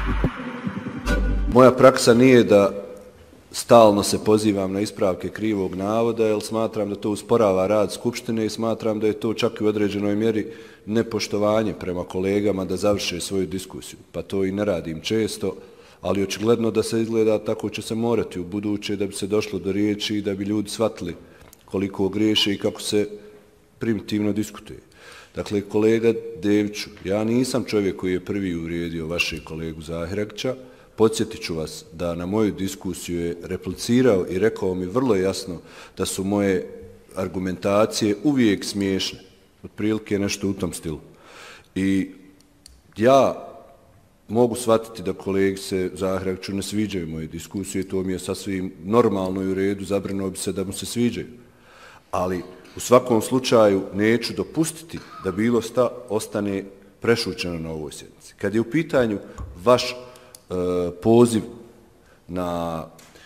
Moja praksa nije da stalno se pozivam na ispravke krivog navoda, jer smatram da to usporava rad Skupštine i smatram da je to čak i u određenoj mjeri nepoštovanje prema kolegama da završe svoju diskusiju. Pa to i ne radim često, ali očigledno da se izgleda tako će se morati u buduće da bi se došlo do riječi i da bi ljudi shvatili koliko griješe i kako se primitivno diskutuje. Dakle, kolega Deviću, ja nisam čovjek koji je prvi uvrijedio vašeg kolegu Zahiragića. Podsjetit ću vas da na moju diskusiju je replicirao i rekao mi vrlo jasno da su moje argumentacije uvijek smiješne. Otprilike nešto u tom stilu. I ja mogu shvatiti da kolegi se Zahiragiću ne sviđaju moje diskusije, to mi je sasvim normalno i u redu, zabrinuo bi se da mu se sviđaju. Ali u svakom slučaju neću dopustiti da bilo šta ostane prešućeno na ovoj sjednici. Kad je u pitanju vaš poziv na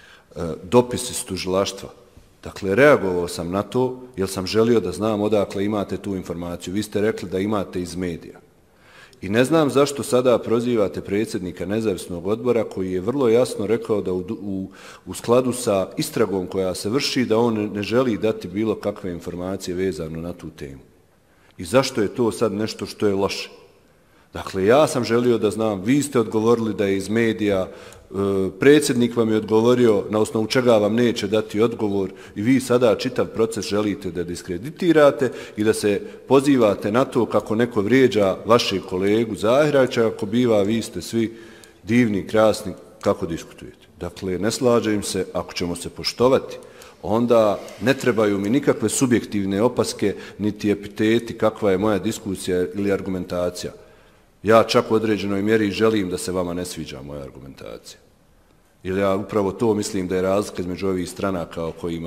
dopis iz tužilaštva, dakle, reagovao sam na to jer sam želio da znam odakle imate tu informaciju. Vi ste rekli da imate iz medija. I ne znam zašto sada prozivate predsjednika nezavisnog odbora koji je vrlo jasno rekao da u skladu sa istragom koja se vrši da on ne želi dati bilo kakve informacije vezano na tu temu. I zašto je to sad nešto što je loše? Dakle, ja sam želio da znam, vi ste odgovorili da je iz medija, predsjednik vam je odgovorio na osnovu čega vam neće dati odgovor i vi sada čitav proces želite da diskreditirate i da se pozivate na to kako neko vrijeđa vašeg kolegu Zahiragića, ako biva, vi ste svi divni, krasni, kako diskutujete. Dakle, ne slažem se, ako ćemo se poštovati, onda ne trebaju mi nikakve subjektivne opaske, niti epiteti kakva je moja diskusija ili argumentacija. Ja čak u određenoj mjeri želim da se vama ne sviđa moja argumentacija. Jer ja upravo to mislim da je razlika između ovih stranaka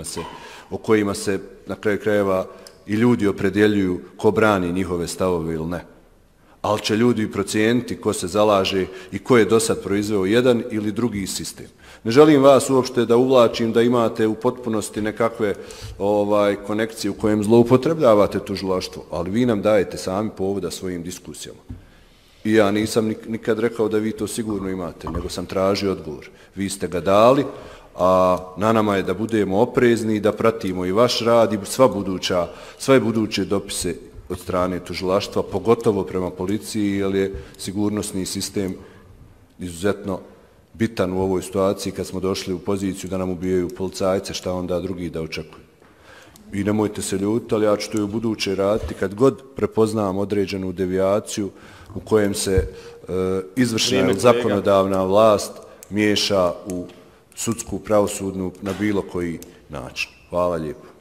o kojima se na kraju krajeva i ljudi opredjeljuju ko brani njihove stavove ili ne. Ali će ljudi procijeniti ko se zalaže i ko je do sad proizveo jedan ili drugi sistem. Ne želim vas uopšte da uvlačim da imate u potpunosti nekakve konekcije u kojem zloupotrebljavate tužilaštvo, ali vi nam dajete sami povoda svojim diskusijama. I ja nisam nikad rekao da vi to sigurno imate, nego sam tražio odgovor. Vi ste ga dali, a na nama je da budemo oprezni i da pratimo i vaš rad i sve buduće dopise od strane tužilaštva, pogotovo prema policiji, jer je sigurnosni sistem izuzetno bitan u ovoj situaciji kad smo došli u poziciju da nam ubijaju policajce, šta onda drugi da očekuju. I nemojte se ljutiti, ali ja ću to i u buduće raditi kad god prepoznam određenu devijaciju u kojem se izvršna ili zakonodavna vlast miješa u sudsku, pravosudnu na bilo koji način. Hvala lijepo.